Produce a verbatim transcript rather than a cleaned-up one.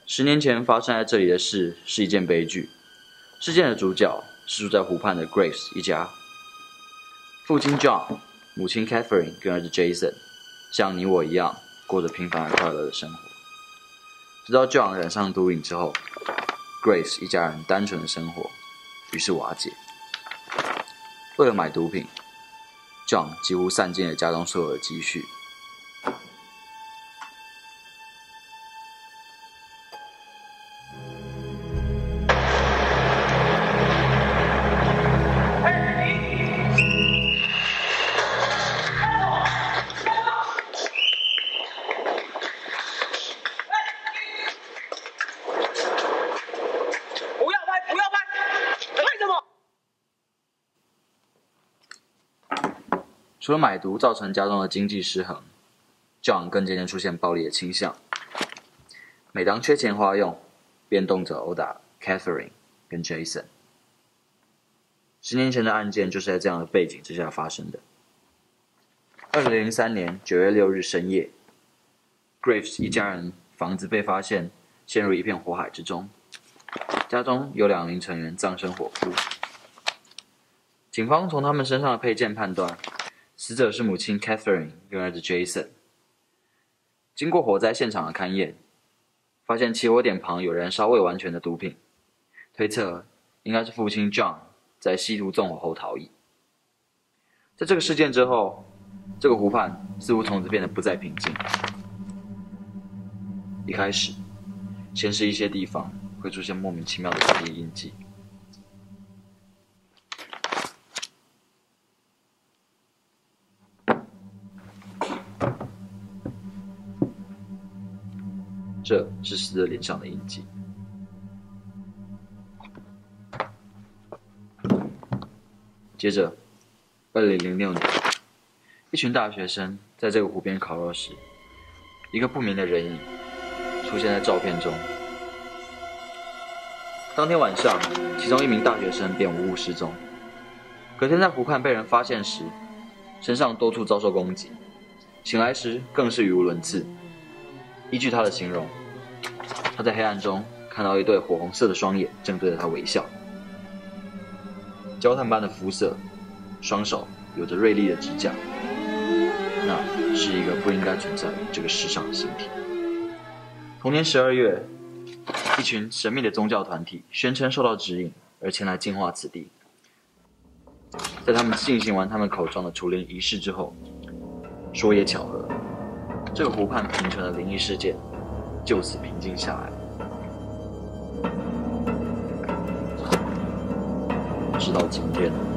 十年前发生在这里的事是一件悲剧。事件的主角是住在湖畔的 Grace 一家，父亲 John、母亲 Catherine 跟儿子 Jason， 像你我一样过着平凡而快乐的生活。直到 John 染上毒瘾之后 ，Grace 一家人单纯的生活于是瓦解。为了买毒品 ，John 几乎散尽了家中所有的积蓄。除了买毒造成家中的经济失衡 ，John 更渐渐出现暴力的倾向。每当缺钱花用，便动辄殴打 Catherine 跟 Jason。十年前的案件就是在这样的背景之下发生的。二零零三年九月六日深夜 ，Graves 一家人房子被发现陷入一片火海之中，家中有两名成员葬身火窟。警方从他们身上的配件判断，死者是母亲 Catherine 跟儿子 Jason。经过火灾现场的勘验，发现起火点旁有燃烧未完全的毒品，推测应该是父亲 John 在吸毒纵火后逃逸。在这个事件之后，这个湖畔似乎从此变得不再平静。一开始，先是一些地方会出现莫名其妙的血液印记。这是死者脸上的印记。接着，二零零六年，一群大学生在这个湖边烤肉时，一个不明的人影出现在照片中。当天晚上，其中一名大学生便无物失踪。隔天在湖畔被人发现时，身上多处遭受攻击，醒来时更是语无伦次。依据他的形容，他在黑暗中看到一对火红色的双眼正对着他微笑，焦炭般的肤色，双手有着锐利的指甲，那是一个不应该存在这个世上的形体。同年十二月，一群神秘的宗教团体宣称受到指引而前来净化此地。在他们进行完他们口中的除灵仪式之后，说也巧合，这个湖畔平存的灵异事件就此平静下来。直到今天。